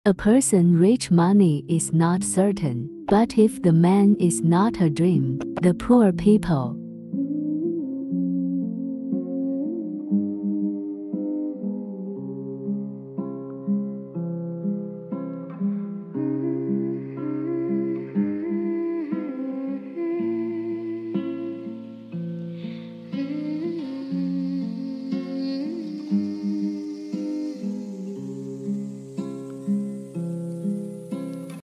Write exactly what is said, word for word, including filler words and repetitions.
A person rich money is not certain, but if the man is not a dream, the poor people